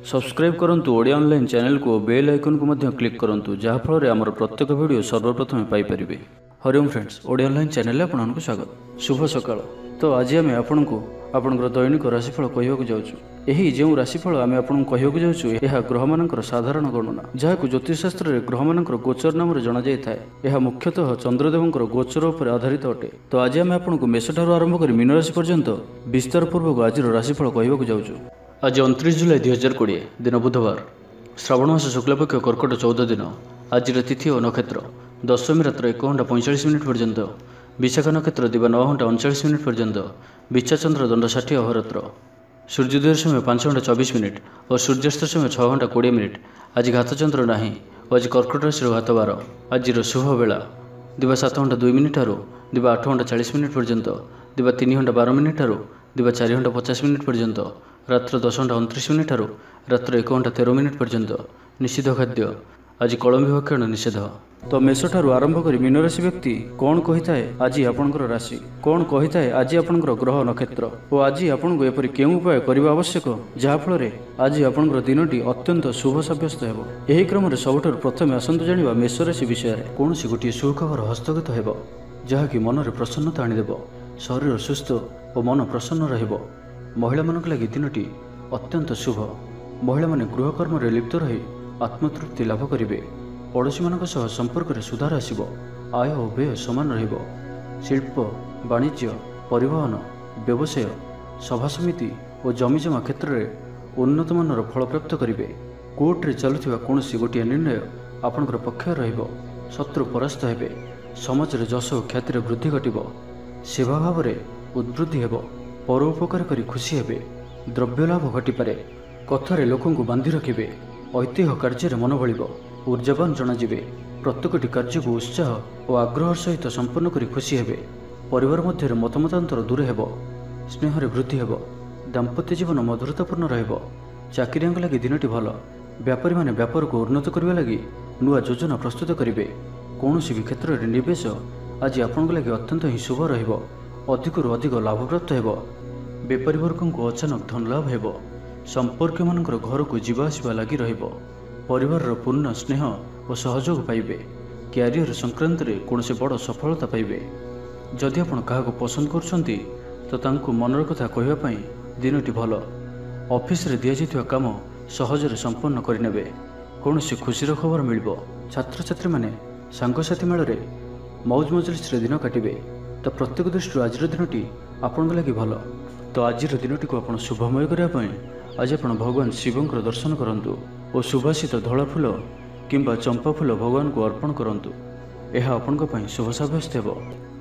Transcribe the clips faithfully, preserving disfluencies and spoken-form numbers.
Subscribe करंतु Odia online channel को bell icon को मध्य क्लिक करंतु जहाँ फल आमर प्रत्येक वीडियो सर्वप्रथम पाइपर। हरिओम फ्रेंड्स, ओडिया ऑनलाइन चैनल आपको स्वागत। शुभ सकाळ। तो आज आम आपण को आपणकर दैनिक राशिफल कहवाक जाऊँ। यही जो राशिफल आम आपको कहवाक जाऊँ यह ग्रह मानकर साधारण गणना जहाँ ज्योतिषशास्त्र में ग्रह मानकर गोचर नाम जना जाए। यह मुख्यतः चंद्रदेवंकर गोचर पर आधारित अटे। तो आज आम आपको मेष ठार आरंभ कर मीन राशि पर्यंत विस्तार पूर्वक आज राशिफल कहवाक जाऊँ। आज उनतीस जुलाई दुई हजार कोड़े दिन बुधवार, श्रावण मास शुक्लपक्ष कर्कट चौदह दिन। आज तिथि और नक्षत्र दशमी रात्र एक घंटा पैंचाश मिनिट पर्यंत, विशाखा नक्षत्र दिवा नौ घंटा उनचाश मिनिट पर्यंत, विच्छा चंद्र दंड षाठी अहोरात्र। सूर्योदय समय पांच घंटा चौबीस मिनिट और सूर्यास्त समय छः घंटा कोड़े मिनिट। आज घातचंद्र ना और आज कर्कट राशि घात बार। आज शुभ बेला दिवा सात घंटा दुई मिनिट ठारू दिवा आठ घंटा चालीस मिनिट पर्यंत, दिवा तीन घंटा बार मिनिट ठारू दिवा चार घंटा पचास मिनिट पर्यंत, रात्र दस घंटा उनतीस मिनिट ठारू रात्र एक घंटा तेरह मिनिट पर्यंत। निषिद्ध खाद्य आज कलम भक्षण निषेध। तो मेष ठारू आरंभ कर मीन राशि व्यक्ति कौन कही थाए आज आपणकर राशि कौन कही थाए आज आपणकर ग्रह नक्षत्र और आज आपको एपरि केउं उपाय करबा आवश्यक जहाँ फल आज आपणकर दिनटी अत्यंत शुभ सब्यस्त हेबो। एही क्रम रे सबठारु प्रथमे आसंतु जानिबा मेष राशि विषय रे। कोनोसी गोटिए सुखबर हस्तगत हेबो जहाँकि मनरे प्रसन्नता आनिदेब। शरीर सुस्थ और मन प्रसन्न रहिबो। महिला मानक लागि दिनटी अत्यंत शुभ। महिला माने गृहकर्म रे लिप्त रही आत्मतृप्ति लाभ करिवे। पड़ोशी मानक सह संपर्क रे सुधार आसिबो। आय और व्यय समान रहिबो। शिल्प, वाणिज्य, परिवहन, व्यवसाय, सभा समिति और जमीजमा क्षेत्र में उन्नत मानर फल प्राप्त करिवे। कोर्ट रे चलुथिबा कोनोसी गोटिए निर्णय आपणकर पक्ष रहिबो। शत्रु परास्त हेबे। समाज रे जश और ख्याति रे वृद्धि घटिबो। सेवा भाव रे उद्वृद्धि हेबो। परोपकार करी खुशी हेबे। द्रव्य लाभ घटिपारे। कथारे लोकंकु बांधि रखिबे। ऐतिह्य कार्य मन बलिबो। ऊर्जावान जनाजिबे। प्रत्येकटी कार्य को उत्साह और आग्रह सहित संपन्न करी खुशी हेबे। परिवार मध्य मतमतांतर दूर हेबो। स्नेह रे वृद्धि हेबो। दाम्पत्य जीवन मधुरतापूर्ण रहिबो। चाकरियांक लागि दिनटी भल। व्यापारी माने व्यापार को उन्नत करबा लागि नुआ योजना प्रस्तुत करिवे। कोनोसी भी क्षेत्र रे निवेश आज आपनक लागि अत्यंत ही शुभ रहिबो। अधिकरु अधिक लाभ प्राप्त हेबो। व्यापारी वर्ग को अचानक धन लाभ हेबो। संपर्क मानकर घर को जीवा आसिबा लागि रहिबो। परिवार पूर्ण स्नेह और सहयोग पाइबे। क्यारियर संक्रांत रे कोनोसी बड़ सफलता पाइबे। जदि आपण काहाको पसंद करछंती तो तांको मनर कथा कहबा पई दिनटी भल। ऑफिस रे दिया जायतिबा काम सहज रे संपन्न करिनेबे। कोनोसी खुशीर खबर मिलिबो। छात्र छात्री माने सांगसाथी मेल रे मौज मजलिस रे दिन काटिबे। तो प्रत्येक दृष्टि आज दिनटी आपण लगी भल। तो आज दिनटी को आपण शुभमय करने आज आप भगवान शिवंकर दर्शन करंतु और सुभाषित धला फूल किंबा चंपा फूल भगवान को अर्पण करंतु। यह आपण शुभ साब्यस्त हेबो।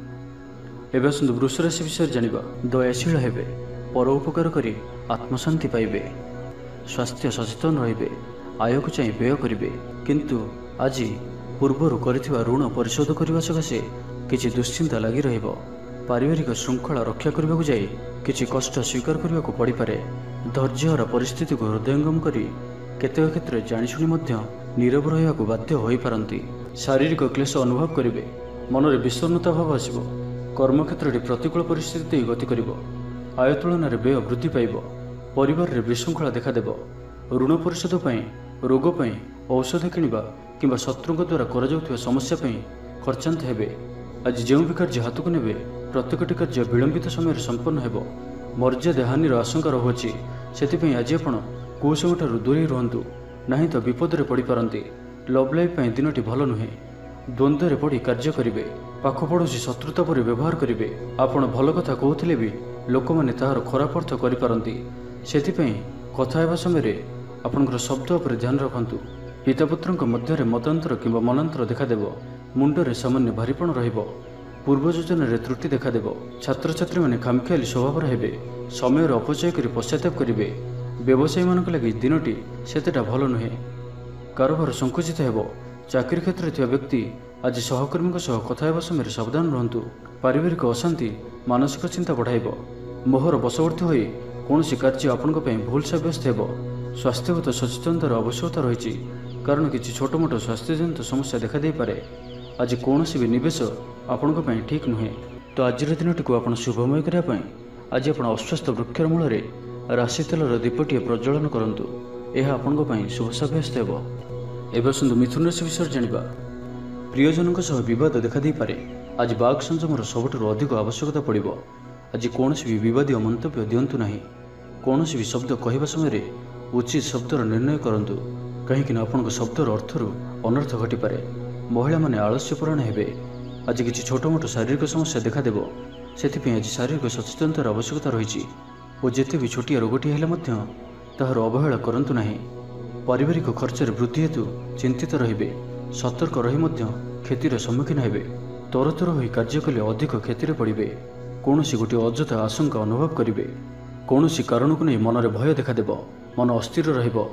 एबे आसंतु वृष राशि विषय जानिबा। दयाशील हेबे। परोपकार करी आत्मशांति पाइबे। स्वास्थ्य सचेतन रहिबे। आय को चाहि व्यय करिवे। किंतु आज पूर्वर करिथिबा ऋण परिशोध करबा सकाशे किछि दुश्चिंता लगी रहिबो। पारिवारिक श्रृंखला रक्षा करने को जाई किछि कष्ट स्वीकार करने को पड़ पारे। धैर्यर परिस्थिति को हृदयंगम करी केतेक क्षेत्र जानिशुणी मध्य नीरव रहिबा को बाध्य होई पारंती। शारीरिक क्लेश अनुभव करिवे। मन में विषन्नता भाव आसिबो। कर्म क्षेत्र में प्रतिकूल परिस्थिति गति करिबो। आय तुलन में व्यय वृद्धि पाइबो। परिवार रे विशृंखला देखादेबो। ऋण परिशोध पई, रोग पई, औषध किनिबा किंबा शत्रुक द्वारा करा जाउथिबा समस्या पई खर्चांत हेबे। आज जो भी कार्य हाथ को नेबे प्रत्येकटी कार्य विलंबित समय संपन्न हेबो। मर्यादा हानिर आशंका रहुछि। सेतिपई आज आपण कुसंग ठारू दूरी रहंतु, नहीं तो विपद रे पड़ी पारंती। लव लाइफ पई दिनटी भल नुहे। द्वंद्व रे पड़ी कार्य करिवे। पाख पड़ोसी शत्रुता परि व्यवहार करिवे। आपण भल कथा कहउथिले भी लोक माने ताहार खराब अर्थ करि पारंती। सेतिपई कथा हेबा समय रे आपनकर शब्द उपर ध्यान रखंतु। पितापुत्रक मध्य मतांतर किंबा मनांतर देखादेव। मुंडरे सामान्य भारीपण रहिबो। पूर्व योजना रे त्रुटि देखादेव। छात्र छात्री माने खामखियाली स्वभाव हेबे। समय अपचय करी पश्चाताप करिवे। व्यवसायी मानक लागि दिनटी सेतेटा भल नुहे। कारोबार संकुचित हेबो। चाकरी क्षेत्र में व्यक्ति आज सहकर्मी सह कथा हेबा समय सावधान रहंतु। पारिवारिक अशांति मानसिक चिंता बढ़ाइबो। मोहर बशवर्ती होई कोनोसी कार्य आपनक पई भूल साब्यस्त हेबो। स्वास्थ्यगत सचेतनतार आवश्यकता रहिछि कारण किछि छोट मोट स्वास्थ्यजनित समस्या देखा दे पारे। आज कोनोसी भी निवेश आपनक पई ठीक नुहे। तो आज दिनटी को आपण शुभमय करने आज आप अस्वस्थ वृक्षर मूल राशि तेलर दीपटीए प्रज्वलन करंतु। यह आपण शुभ साब्यस्त हो। एवं आसतु मिथुन राशि विषय जानिबा। प्रियजनों सह विवाद देखा दे पारे। आज बाक संयमर सबुठारु अधिक आवश्यकता पड़िबो। आज कौनसी भी विवादीय मंतव्य दिंतु नहीं। कौनसी भी शब्द कहवा समय उचित शब्दर निर्णय करंतु, कहीं आपण शब्दर अर्थरु अनर्थ घटिपे। महिला माने आलस्यपूर्ण हेबे। आज किसी छोट मोट शारीरिक समस्या देखादेव। से आज शारीरिक सचेतनतार आवश्यकता रही और जिते भी छोटिया रोगटी हेले ताहार अवहेला करंतु नहीं। पारिवारिक खर्चर वृद्धि हेतु चिंतित रहिबे। सतर्क रही क्षतिर सम्मुखीन हेबे। तरतर होई कार्य कले अधिक क्षतिर पड़े। कौनसी गोटे अଯଥା आशंका अनुभव करेंगे। कौनसी कारण को नहीं मनरे भय देखादेव। मन अस्थिर रहिबो।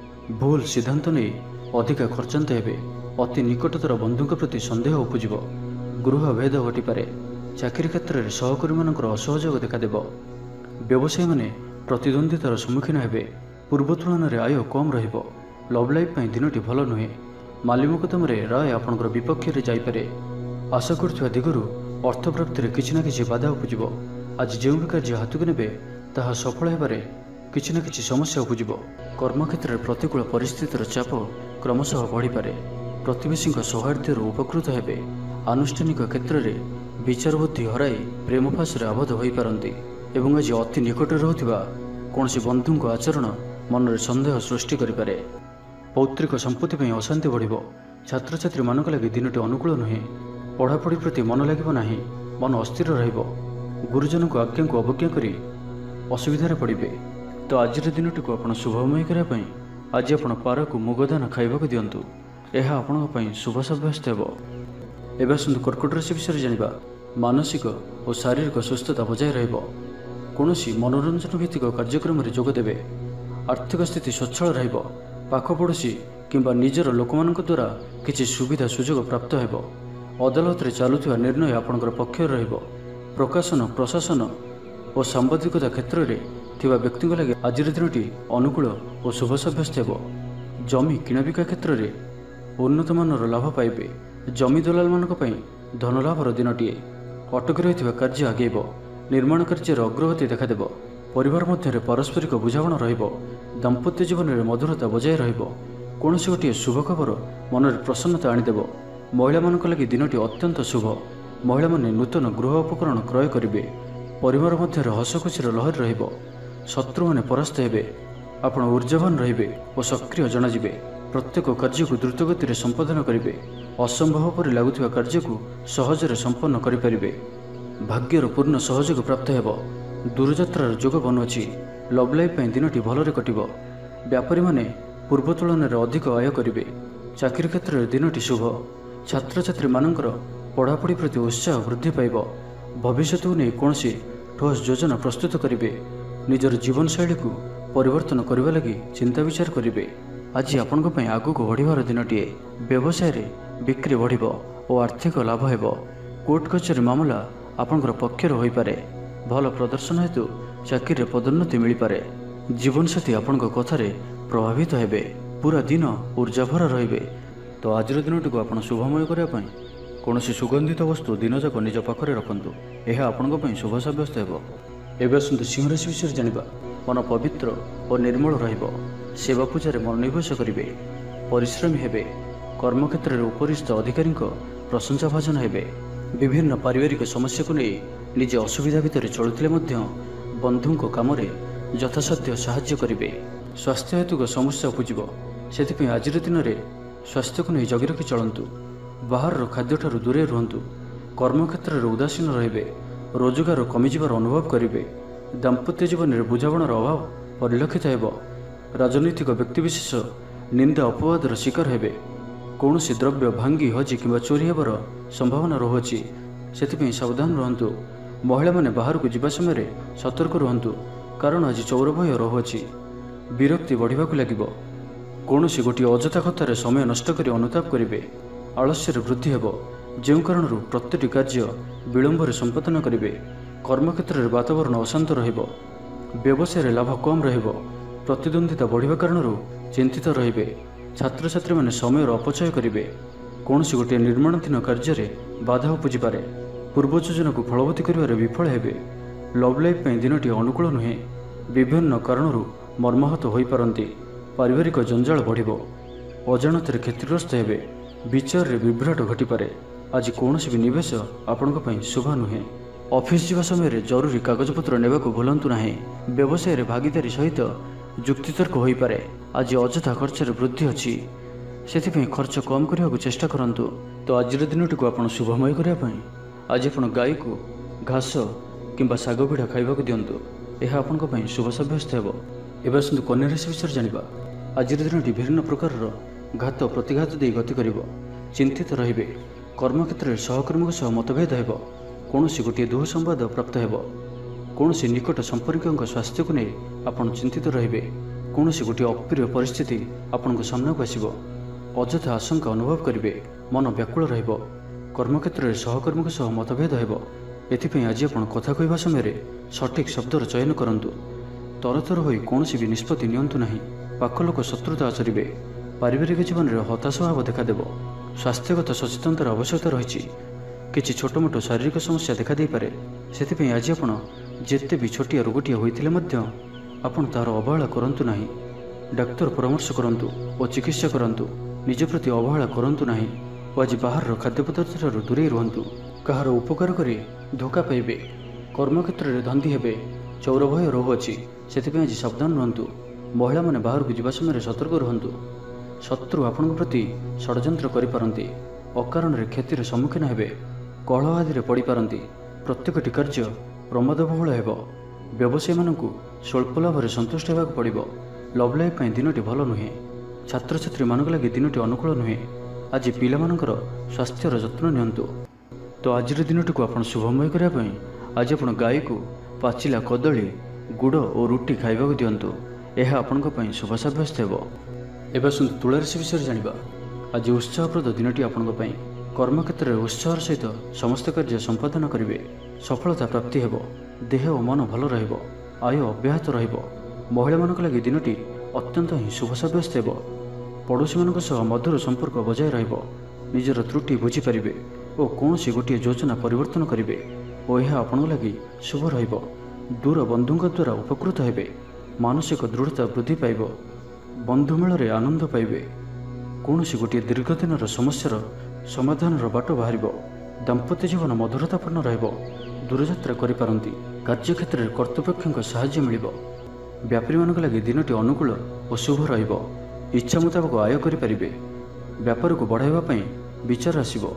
भूल सिद्धांत नहीं अधिक खर्चांत हेबे। अति निकटतर बंधुक प्रति संदेह उपजिब। गृह भेद घटिपे। चाकरी क्षेत्र में सहकर्मी मानकर असहयोग देखादेव। व्यवसायी माने प्रतिद्वंदितार सम्मुखीन हेबे। पूर्व तुलन में आय कम रहिबो। लव लाइफ दिनटी भल नुहे। माली मोकदम राय आपणकर विपक्ष में जाइपे। आशा करुवा दिगरु अर्थ प्राप्ति किसी न किसी बाधा उपजिब। आज जो भी कार्य हाथ को नेबे ताहा सफल हेबारे किसी न किसी समस्या उपजिब। कर्मक्षेत्र में प्रतिकूल परिस्थितिर चाप क्रमशः बढ़िपे। प्रतिवेशी सौहार्द्य उपकृत हेबे। आनुष्ठानिक क्षेत्र में विचार बुद्धि हराई प्रेम फासरे आबद्ध हो पारती। एवं आज अति निकट रहूथिबा कौनसी बंधुक आचरण मन में संदेह सृष्टि करें। पौत्रिक संपत्ति अशांति बढ़िबो। छात्र छात्री मानक लगी दिनटी अनुकूल नुहे। पढ़ापढ़ी प्रति मन लगिबो नाही। मन अस्थिर रहिबो। गुरुजन को आज्ञा को अवज्ञा करी असुविधार पड़े। तो आज दिनटी को आपण शुभमय करने आज आपण पारा को मुगदान खाइबा दिंतु। यह आपण शुभ साब्यस्त हो। एवं आसतु कर्कट राशि विषय जानिबा। मानसिक और शारीरिक सुस्थता बजाय रहिबो। कौनसी मनोरंजन भित्तिक कार्यक्रम में जोगदेवे। आर्थिक स्थिति सच्छल रहिबो। पाखपड़ोशी किंबा निजर लोकमानक द्वारा किसी सुविधा सुजोग प्राप्त हेबो। अदालत रे चालुथिबा निर्णय आपणकर पक्ष रहिबो। प्रकाशन प्रशासन और सांबादिकता क्षेत्र में थिबा व्यक्ति लगे आज दिनटी अनुकूल और शुभ साब्यस्त हेबो। जमी किणाबिका क्षेत्र में उन्नत मानर लाभ पाइबे। जमी दलाल मानक पई धन लाभर दिनटीए। अटकी रही कार्य आगेब। निर्माण कार्य अग्रगति देखादेव। परिवार मध्य पारस्परिक बुझामणा रहिबो। दाम्पत्य जीवन में मधुरता बजाय रहिबो। कौनसी गोटे शुभ खबर मन में प्रसन्नता आनीदेव। महिला मानक लगी दिनटी अत्यंत शुभ। महिला माने नूतन गृह उपकरण क्रय करेंगे। परिवार मध्य हसखुशीर लहर रहिबो। शत्रु माने परास्त हेबे। आपण ऊर्जावान रहिबे और सक्रिय जनाजिबे। प्रत्येक कार्य को द्रुतगति संपादन करेंगे। असंभव पर लगुवा कार्य को सहजरे संपन्न करें। भाग्यर पूर्ण सहयोग प्राप्त हेब। दूरयात्रार जोग बनुअछि। Love life दिनटी भलरे कटिब। व्यापारी माने पूर्व तुलन में अधिक आय करेंगे। चाकरी क्षेत्र में दिनटी शुभ। छात्र छात्री मानकर पढ़ापढ़ी प्रति उत्साह वृद्धि पाइब। भविष्य को नहीं कौन ठोस योजना प्रस्तुत करेंगे। निजर जीवन शैली को परिवर्तन करने लगी चिंता विचार करेंगे। आज आपण आग को बढ़िबार दिनटीए। व्यवसाय रे बिक्री बढ़िबो और आर्थिक लाभ हेबो। कोर्ट कचेरी मामला आपणकर पक्षर होई पारे। भल प्रदर्शन हेतु चाकरी पदोन्नति मिल पारे। जीवनसाथी आपण कथार प्रभावित हेबे। पूरा दिन ऊर्जाभर रहिबे। तो आज दिनटी को आपण शुभमय करने कौन सुगंधित वस्तु दिन जाक निज पाखरे रखंतु। यह आपण शुभ साब्यस्त हेबो। एवं आसतु सिंह राशि विषय जानिबा। मन पवित्र और निर्मल रहिबो। सेवा पूजार मनोनिवेश करेंगे। परिश्रमी हेबे। कर्मक्षेत्र में उपरिस्थ अधिकारी प्रशंसा भाजन हेबे। विभिन्न पारिवारिक समस्या को नहीं निज असुविधा भितर चलुथिले मध्य बंधुओं काम यथासाध्य साहाय्य करेंगे। स्वास्थ्य हेतु समस्या उपजिब। से आज दिन में स्वास्थ्य को नहीं जगी रखी चलतु। बाहर खाद्य ठारू दूरे रुहतु। कर्मक्षेत्र में उदासीन रहिबे। रोजगार कमिजार अनुभव करेंगे। दाम्पत्य जीवन में बुझामणार अभाव परिलक्षित हेब। राजनैतिक व्यक्तिविशेष निंदा अपवादर शिकार हेबे। कौन द्रव्य भांगी हजि कि चोरी होबार संभावना रहुछि। से सावधान रुहतु। महिला माने बाहर को जीवा समय सतर्क रुहतु। कारण आज चौर भय रहुछि। विरक्ति बढ़िबा लगिब। कौन गोटे अଯଥା कथार समय नष्ट कर अनुताप करेंगे। आलस्यर वृद्धि हेब। जो कारण प्रत्येक कार्य विलंबर संपादन करेंगे। कर्मक्षेत्र में वातावरण अशांत रहिब। व्यवसाय लाभ कम रहिब। प्रतिद्वंदिता बढ़िबा कारण चिंतित रहिबे। छात्र छात्री माने समय अपचय करेंगे। कौन गोटे निर्माणाधीन कार्य बाधा उपजी पारे। पूर्व योजना को फलवती कर विफल हेबे। लव लाइफ दिनटी अनुकूल नुहे। विभिन्न कारणरू मर्माहत हो पारती। पारिवारिक जंजाल बढ़िबो, अजाणତରେ क्षतिग्रस्त हेबे, विचार विभ्राट घटिपारे। आज कौन भी निवेश आपंक शुभ नुहे। ऑफिस जावा समय जरूरी कागजपत्र नेबा को भूलंतु नाही। व्यवसाय रे भागीदारी सहित जुक्तितर्क हो पारे। आज अଯଥା खर्चर वृद्धि अच्छी, से खर्च कम करने को चेष्टा करंतु। तो आज दिन टी आप शुभमय करने आज आप गाई को घास किंबा शाग पिठा खाइबा दिंतु। यह आपन शुभ सब्यस्त हो। एवं आसतु कन्या राशि विषय जानिबा। आज दिन टी विभिन्न प्रकार घात प्रतिघात दे गति करिवो। चिंतित रहिबे। कर्मक्षेत्र में सहकर्मी सह मतभेद हेब। कौन गोटे दुह संवाद प्राप्त हेब। कौन निकट संपर्कों स्वास्थ्य को नहीं आपन चिंतित रहिबे। कौन गोटे अप्रिय परिस्थिति आपन सामना को आसिबो। अଯଥା आशंका अनुभव करिवे। मन व्याकुल रहिबो। कर्मक्षेत्र में सहकर्मी सह मतभेद हेब। एथिपई आज आपन कथा कहवा समय सठिक शब्दर चयन करंतु। तरतर होई कौन भी निष्पत्ति नियंतु नहीं। पाख लोक शत्रुता आचरिबे। पारिवारिक जीवन में हताश भाव देखादेव। स्वास्थ्यगत सचेतनतार आवश्यकता रही। किसी छोट मोट शारीरिक समस्या देखा दे पारे। से आज आप जिते भी छोटिया रोगटिया होइथिले मध्य आपन तार अवहेला करंतु नहीं। डाक्तर परामर्श करंतु और चिकित्सा करंतु। निज प्रति अवहेला करंतु नहीं। आज बाहर खाद्य पदार्थ ठारू दूरे रुहंतु। कहार उपकार करी धोखा पाइबे। कर्मक्षेत्र में धंदी हेबे। चौर भय रोग अच्छी, से आज सावधान रुहंतु। महिला माने बाहर को जीवा समय सतर्क रुहंतु। शत्रु आपण प्रति षड्यंत्र करिपारंती। अकारण क्षतिर सम्मुखीन हेबे। कलह आदि पड़ पारंती। प्रत्येकटी कार्य प्रमादबहुल हेब। व्यवसायी मानकु स्वल्प लाभ संतुष्ट होगा पड़ो। लव लाइफ दिनटी भल नुहे। छात्र छात्री मानक लगी दिनटी अनुकूल नुहे। आज पिला मानकर स्वास्थ्यर जत्न नियंतु। तो आज दिनटी को आप शुभमय करने आज आप गाई को पाचिला कदली गुड़ और रुटी खाइबा दिंतु। यह आपण शुभ सब्यस्त हो। एवं आसतु तुला राशि विषय जानिबा। आज उत्साहप्रद दिनटी आपण कर्मक्षेत्र में उत्साह सहित समस्त कार्य संपादन करेंगे। सफलता प्राप्ति हेब। देह और मन भल रहिबो। आय अब्याहत रहिबो। महिला मानक लगी दिनटी अत्यंत ही शुभ सब्यस्त हेब। पड़ोशी मानक सह मधुर संपर्क बजाय रहिबो। निजर त्रुटि बुझी पारिबे और कौनसी गोटे योजना परिवर्तन करेंगे और यह आपण लगी शुभ रहिबो। दूर बंधुଙ୍କ द्वारा उपकृत हेबे। मानसिक दृढ़ता वृद्धि पाइब। बंधुमेल रे आनंद पाइबे। कौन गोटे दीर्घ दिन समस्यार समाधान बाट बाहर। दाम्पत्य जीवन मधुरतापूर्ण रहिबो। दूरयात्रा करिपारंती। कार्यक्षेत्र में कर्तृपक्षों साहाय्य मिलिबो। व्यापारी मानक लगी दिनटी अनुकूल और शुभ रहिबो। इच्छा मुताबक आय करिपारिबे। व्यापार को बढ़ाइबा पई विचार आसिबो।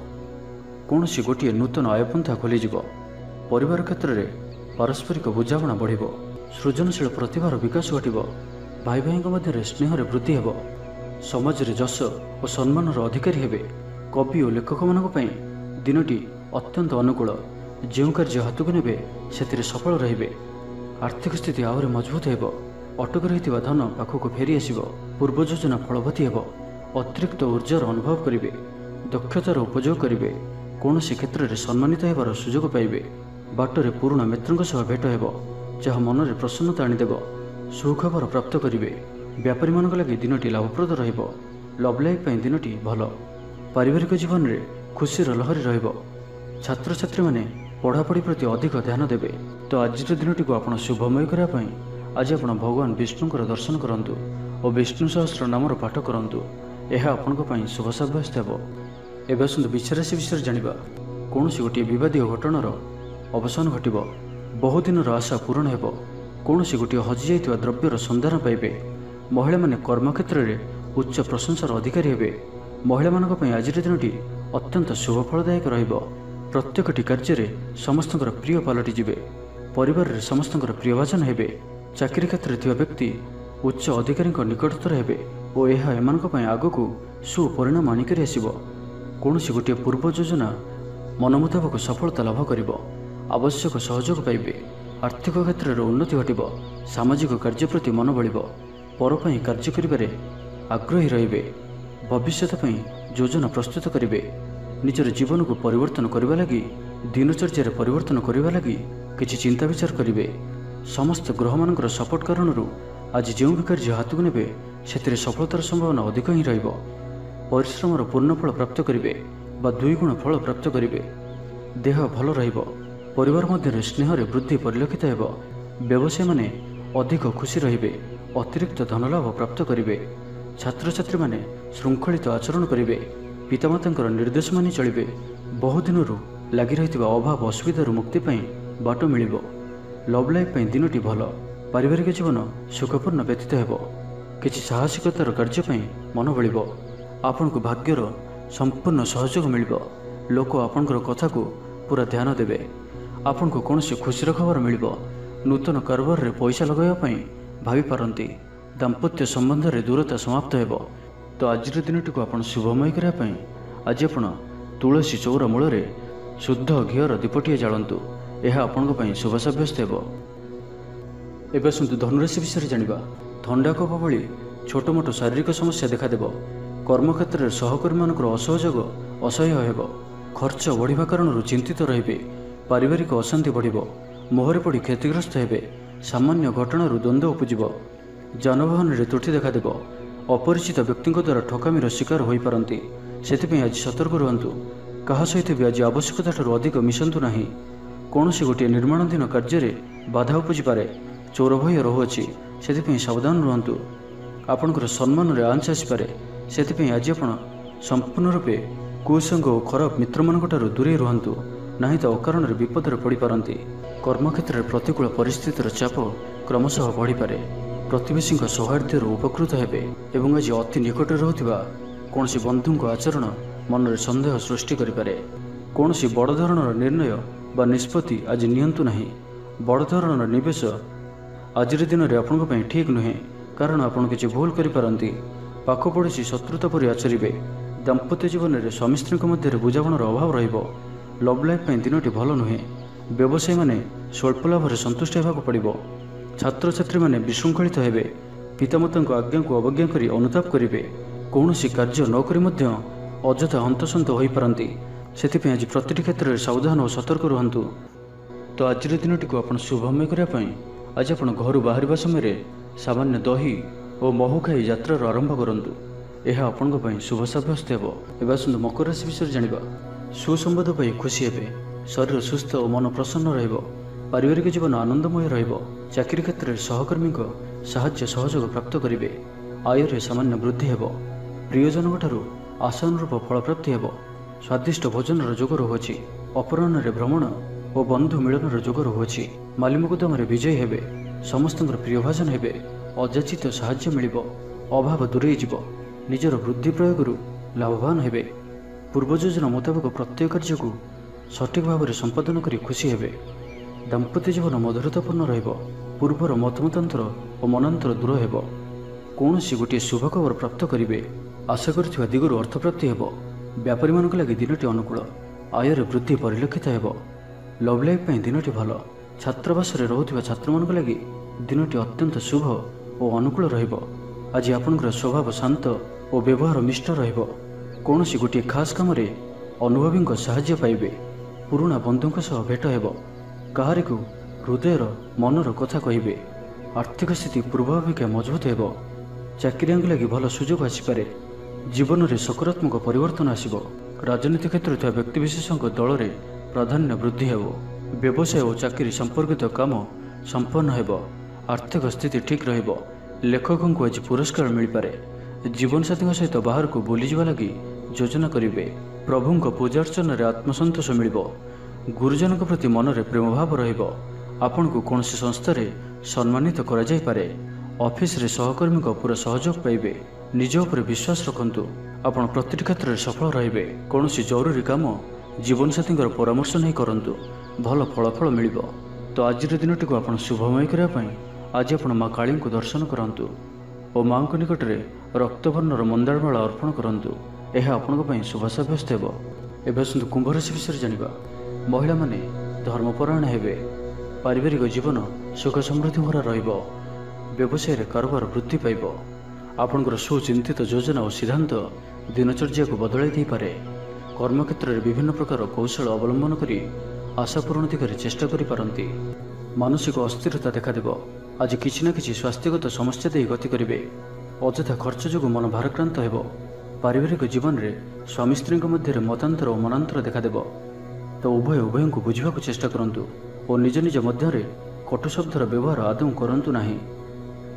कौन गोटे नूतन आयपंथा खोलिजिबो। परिवार क्षेत्र में पारस्परिक बुझामणा बढ़िबो। सृजनशील प्रतिभार विकास घटिबो। भाई भाई मध्य स्नेहर वृद्धि हेब। समाज रे जश और सम्मानर अधिकारी हेबे। कवि और लेखक मानक पई दिनटी अत्यंत अनुकूल। जो कार्य हाथ को नेबे से सफल रहिबे। आर्थिक स्थिति आहरी मजबूत हेब। अटक रही धन पाखक फेरी आसिबो। पूर्व योजना फलवती हेब। अतिरिक्त ऊर्जार अनुभव करिवे। दक्षतार उपयोग करिवे। कौन क्षेत्र में सम्मानित होबार सुजोग पाइबे। बाटरे पुराणा मित्रों सह भेट हेब। जहाँ मन में प्रसन्नता आनीदेव। सुखबर प्राप्त करेंगे। व्यापारी मानक लगी दिनटी लाभप्रद रहिबो। लव लाइफ दिनटी भल। पारिवारिक जीवन में खुशीर लहरी रहिबो। छात्र छात्री माने पढ़ापढ़ी प्रति अधिक ध्यान देवे। तो आज दिनटी को आप शुभमय करने आज आप भगवान विष्णुकर दर्शन करंतु और विष्णु सहस्र नामर पाठ करंतु। यह आपण शुभ सब्यस्त हो। एवं आसतु विचार राशि विषय जानिबा। कौन गोटे विवादीय घटनार अवसान घटिबो। बहुदिन आशा पूरण हेब। कौन गोटे हजि जाइतिबा द्रव्यर संधान पाइबे। महिला माने कर्मक्षेत्र में उच्च प्रशंसार अधिकारी हेबे। महिला मानक पई आज दिनटी अत्यंत शुभ फलदायक रहिबो। प्रत्येकटी कार्य में समस्तଙ୍କର प्रिय पलटि जिवे। परिवार रे समस्तଙ୍କର प्रियभाजन हेबे। चाकरी क्षेत्र में व्यक्ति उच्च अधिकारी निकटतर हेबे और यह एमानक पई आगकू सुपरिणाम आनिक आसिबो। कौन गोटे पूर्व योजना मन मुताबक सफलता लाभ करिबो। आवश्यक सहयोग पाइबे। आर्थिक क्षेत्र में उन्नति घटिबो। सामाजिक कार्य प्रति मन बढ़िबो। पर पई कार्य करिबारे आग्रही रहिबे। भविष्यत पई योजना प्रस्तुत करिबे। निजर जीवन को परिवर्तन करने लगी दिनचर्या परिवर्तन करने लगी किसी चिंता विचार करेंगे। समस्त ग्रह मान सपोर्ट कारण आज जो भी कार्य हाथ को नेबे से सफलतार संभावना अधिक ही रहिबो। परिश्रमर पूर्ण फल प्राप्त करेंगे बा दुई गुण फल प्राप्त करेंगे। देह भल रहिबो। परिवार मध्य स्नेह वृद्धि परिलक्षित हेब। व्यवसायी माने अधिक खुशी रहिबे। अतिरिक्त धनलाभ प्राप्त करेंगे। छात्र छात्री माने श्रृंखलित आचरण करेंगे। पितामाता निर्देश मानि चलिए। बहुदिन लगी रही अभाव असुविधार मुक्ति बाट मिल। लव लाइफ दिनटी भल। पारिवारिक जीवन सुखपूर्ण व्यतीत हो। किसी साहसिकतार कार्य मन बल। आपण को भाग्यर संपूर्ण सहयोग मिल। लोक आपणकर कथा को पूरा ध्यान देवे। आपण को कौन खुशीर खबर मिल। नूतन कारोबार रे पैसा लगाइवाई भावी पारती। दाम्पत्य संबंध में दूरता समाप्त हो। तो आज दिनटी को आप शुभमय करने आज आप तुलसी चौरा मूल शुद्ध घीर दीपटिए जालतु। यह आपण शुभ सब्यस्त हो। एवं सुनतु धनुराशि विषय जाना। थंडा कफ भली छोट मोट शारीरिक समस्या देखादेव। कर्मक्षेत्र में सहकर्मी मान असहयोग असह्य हो। खर्च बढ़िया कारण चिंतित रे। पारिवारिक अशांति बढ़। मोहरे पड़ क्षतिग्रस्त हे। सामान्य घटनार द्वंद्व उपजीव। जानवाहन में त्रुटि देखादेव। अपरिचित व्यक्ति द्वारा ठकामीर शिकार हो पारती। से आज सतर्क रुहतु। क्या सहित भी आज आवश्यकता अधिक मिशंतु नहीं। कौन सी गोटे निर्माणाधीन कार्य बाधा उपजी पारे। चोर भय रहुअछि। से सावधान रुहतु। आपणकर सम्मान में आंच आसपे। से आज आप संपूर्ण रूपे कुसंग और खराब मित्र मान दूरे रुहतु। नहीं तो अकारण विपदर पड़ पारती। कर्मक्षेत्र में प्रतिकूल परिस्थितिर चाप क्रमशः बढ़ी पारे। प्रतिवेशी सौहार्द्य उपकृत हेबे। एवं आज अति निकट रहुथिबा कौन सी बंधु आचरण मन में सन्देह सृष्टि करें। कौन सी बड़ धरणर निर्णय बा निष्पत्ति आज नियंतु नहीं। बड़ धरणर निवेश आज दिन में आपण ठीक नुहे। कारण आपड़ किसी भूल करें। पाख पड़ोसी शत्रुता पर आचरेंगे। दाम्पत्य जीवन में स्वामी स्त्री मध्य बुझामणार अभाव रहिबो। लव लाइफ दिनटी भल नुहे। व्यवसायी माने स्वल्प लाभ संतुष्ट होगा पड़ो। छात्र छात्री माने विशृंखलित हेबे। पितामाता आज्ञा को अवज्ञा करी अनुताप करेंगे। कौन सी कार्य नक अଯଥା हंतसंत हो पारती। से आज प्रति क्षेत्र में सावधान और सतर्क रुहतु। तो आज दिनटी को आप शुभमय करने आज आप घर बाहर समय सामान्य दही और महू खाई यात्रार आरंभ करूँ। यह आपण शुभ सब्यस्त हो। एवं आसतु मकर राशि विषय जाना। सुसंबद पाई खुशी हे। शरीर सुस्थ और मन प्रसन्न रहिबो। पारिवारिक जीवन आनंदमय रहिबो। चाकरी क्षेत्र में सहकर्मी साहाय्य सहयोग प्राप्त करेंगे। आयर सामान्य वृद्धि हेबो। प्रियजन आशानुरूप फल प्राप्ति हेबो। स्वादिष्ट भोजन जोग रहुअछि। अपराह्न भ्रमण और बंधु मिलन जोग रहुअछि। माली मुकदमा विजयी हेबे। समस्त प्रिय भाजन हेबे। अजाचित साहाय्य मिलिबो। अभाव दूरे जीव। निजर बुद्धि प्रयोग लाभवान हेबे। पूर्व योजना मुताबक प्रत्येक कार्य को सठिक भाव में संपादन करी खुशी हेबे। दाम्पत्य जीवन मधुरतापूर्ण रहिबो। पूर्वर मतमतांतर और मनांतर दूर हेबो। कौन सी गोटे शुभ खबर प्राप्त करेंगे। आशा कर दिगरू अर्थप्राप्ति हेबो। व्यापारी मान लगी दिनटी अनुकूल। आयर वृद्धि परिलक्षित हेबो। लव लाइफ दिनटी भल। छात्रावास रोथुवा छात्र मान लगी दिनटी अत्यंत शुभ और अनुकूल रहिबो। आज आपनकर स्वभाव शांत और व्यवहार मिष्ट रहिबो। कौन सी गोटे खास काम अनुभवी साहाय्य पाइबे। पुराणा बंधु सह भेट हेबो। काहारी को हृदयर मनर कथा कहिबे। आर्थिक स्थिति पूर्व अपेक्षा मजबूत हेबो। चाकरिया लगी भल सुजोग आसीपे। जीवन में सकारात्मक परिवर्तन आसिबो। राजनीति क्षेत्र में व्यक्तिविशेष दल में प्राधान्य वृद्धि हेबो। व्यवसाय और चाकरी संपर्कित काम संपन्न हेबो। आर्थिक स्थिति ठीक रहिबो। लेखकों को आज पुरस्कार मिल पारे। जीवन साथी सहित बाहर को बुली जावा लगी योजना करेंगे। प्रभु पूजार्चन में आत्मसंतोष मिलिबो। गुरुजन प्रति मन में प्रेम भाव रहिबो। आपण को कौन सी संस्था सम्मानित करा जाय पारे। ऑफिस रे सहकर्मी को पूरा सहयोग पाइबे। निज उपर विश्वास रखंतु। आपण प्रति क्षेत्र में सफल रहिबे। कौन सी जरूरी काम जीवन साथी परामर्श नहीं करंतु। भल फलाफल मिलिबो। तो आज दिनटी को आप शुभमय करने आज आप माँ काली को दर्शन करंतु और माँ को निकट में रक्तवर्णर मंदारमाला अर्पण करंतु। यह आपण शुभ सब्यस्त हो। एवं आसतु कुंभ राशि विषय जाना। महिला माने धर्मपरायण हेबे। पारिवारिक जीवन सुख समृद्धि भरा रहिबो। व्यवसाय कारोबार वृद्धि पाइब। आपणकर सुचिंतित योजना और सिद्धांत दिनचर्या को बदलाई दे पारे। कर्मक्षेत्र में विभिन्न प्रकार कौशल अवलंबन करी आशा पूरण दिगरे चेष्टा करि पारंती। मानसिक अस्थिरता देखादेव। आज किछि ना किछि स्वास्थ्यगत समस्या दे गति करेंगे। अଯଥା खर्च जो मन भारक्रांत हेबो। पारिवारिक जीवन में स्वामी स्त्री मध्य मतांतर और मनांतर देखादेव। तो उभय उभय को बुझा चेष्टा करंतु और निज निज मध्य कटु शब्दर व्यवहार आदौ करंतु नाही।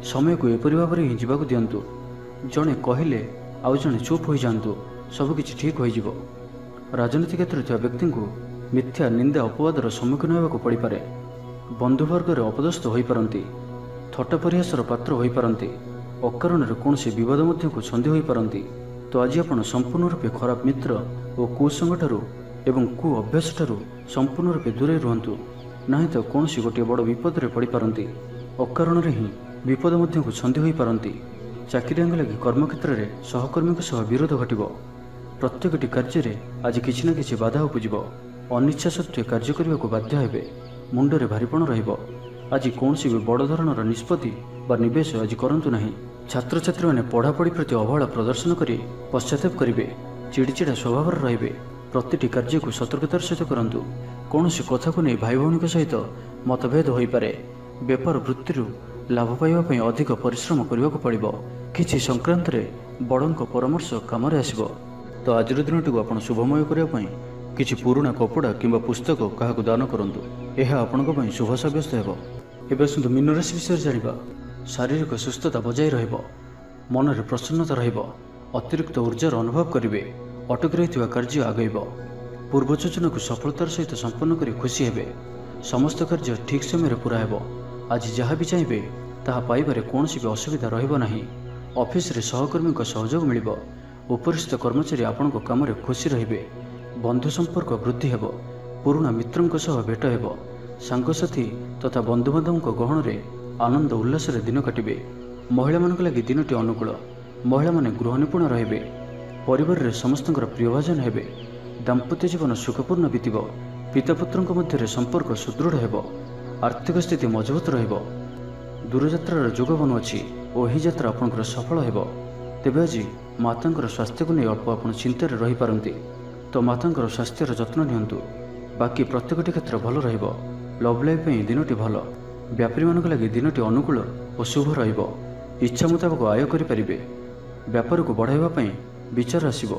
समय को एपरि भाव में ही जीवाक दिंतु। जड़े कहले आउ जड़े चुप हो जातु, सबकि ठीक हो। राजनीति क्षेत्र में व्यक्ति को मिथ्या निंदा अपवादर सम्मुखीन होगा पड़ पारे। बंधुवर्ग अपदस्थ हो पारती, थट्टा परिहासर पात्र हो पारती, अकारण कौन बद को छंदी हो पारती। तो आज आप संपूर्ण रूपे खराब मित्र और कुसंग ठारू एवं कु अभ्यास ठारू संपूर्ण रूपे दूरे रुहतु, ना तो कौन गोटे बड़ विपद में पड़ पारती। अकारण ही विपद को छंदी हो पारती। चाकरी लगी कर्मक्षेत्र में सहकर्मी सह विरोध घट। प्रत्येकटी कार्य आज किसी न किसी बाधा उपजिब। अनिच्छा सत्वे कार्य करने को बाध्य हेबे। मुंडरे भारीपण रहिबो। आज कौन भी बड़ धरणर निष्पत्ति बा निवेश आज करंतु नहीं। छात्र छात्री मैंने पढ़ापढ़ी प्रति अवहेला प्रदर्शन करी पश्चाताप करेंगे, चिड़चिड़ा स्वभाव रहिबे। प्रतिटी कार्य को सतर्कतार सहित करंतु। कौन कथा को नहीं भाई भौणी सहित मतभेद हो पारे। बेपार वृत्ति लाभ पाइबा अधिक परिश्रम करने को पड़ो। किसी संक्रांत में बड़ों परामर्श काम आसब। तो आज दिन टी आप शुभमय करने किसी पुराना कपड़ा किंबा पुस्तक क्या दान करंतु। यह आपण शुभ सब्यस्त हो। एवं आसतु मीन राशि विषय जाना। शारीरिक सुस्थता बजाय रहिबो, मन में प्रसन्नता रहिबो, अतिरिक्त ऊर्जार अनुभव करेंगे, अटकी रही कार्य आगेब, पूर्व योजना को सफलतार सहित संपन्न कर खुशी हेबे। समस्त कार्य ठीक समय पूरा हेबो। आज जहाँ भी चाहिए ताहा पाइबारे कौन भी असुविधा रहिबो नहीं। ऑफिस रे सहकर्मी सहयोग मिलिबो। उपरिस्थ कर्मचारी आपण काम में खुशी रहिबे। बंधु संपर्क वृद्धि हेबो। पुराना मित्रों सह भेट हेबो। सांगसाथी तथा बंधुबांधव गहन में आनंद उल्लास दिन काटे। महिला मान लगी दिनटी अनुकूल। महिला माने गृह निपुण रहिबे। परिवार रे समस्तंकर प्रियभाजन हेबे। दाम्पत्य जीवन सुखपूर्ण बीतब। पितापुत्र मध्य संपर्क सुदृढ़ हेबो। आर्थिक स्थिति मजबूत रहिबो। दूरयात्रार जोग बनुअछि और यही यात्रा आपनकर सफल हेबो। तेबे आज मातांकर स्वास्थ्य को नहीं अल्प आप चिंतार रही पारती। तो मातांकर स्वास्थ्यर जत्न नियंतु। बाकी प्रत्येकटी क्षेत्र भल रहिबो। लव लाइफ दिनटी भल। व्यापारी मान लगी दिनटी अनुकूल और शुभ रहिबो। इच्छा मुताबक आय करें। व्यापार को बढ़ाइबा विचार आसिबो।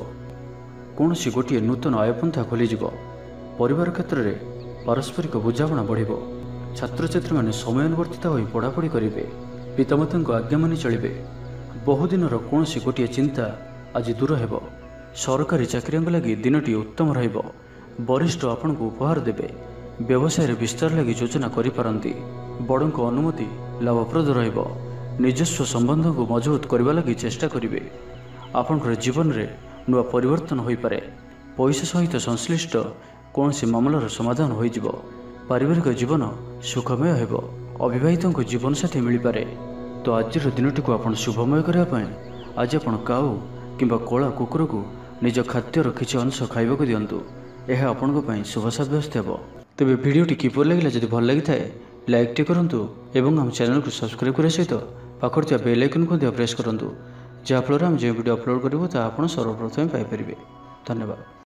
कौन सी गोटे नूतन आयपंथा खोलीजिब। परिवार क्षेत्र में पारस्परिक बुझाणा बढ़िबो। छात्र छात्री मैंने समयानुवर्तित हो पढ़ापढ़ी करेंगे। पितामाता को आज्ञा मानि चलिबे। बहुदिन कौन सी गोटे चिंता आज दूर हेबो। सरकारी चाकरी लगी दिनटी उत्तम रहिबो। वरिष्ठ आपण को उपहार देबे। व्यवसाय विस्तार लगी योजना करिपारंती। बड़ों को अनुमति लाभप्रद रहिबो। निजस्व संबंध को मजबूत करने लगी चेष्टा करेंगे। आपणकर जीवन में नुआ परिवर्तन हो पारे। पैसा सहित संश्लिष्ट कौन सी मामलार समाधान हो जिवो। पारिवारिक जीवन सुखमय हेबो। अविवाहितों को जीवन साथी मिल पारे। तो आज दिनटी को आप शुभमय करने आज आप काऊ किंबा कला कुकुर को निज खाद्यर किसी अंश खाइबा दिंतु। यह आपण शुभ सब्यस्त हो। तेज भिडटी किपर लगे जब भल लगी था लाइक टे करूँ एवं आम चैनल को सब्सक्राइब करने सहित पाखर बेल आइकन को प्रेस करूँ, जहाँफल आम जो वीडियो अपलोड करूँ ता आप सर्वप्रथम पाइपर। धन्यवाद।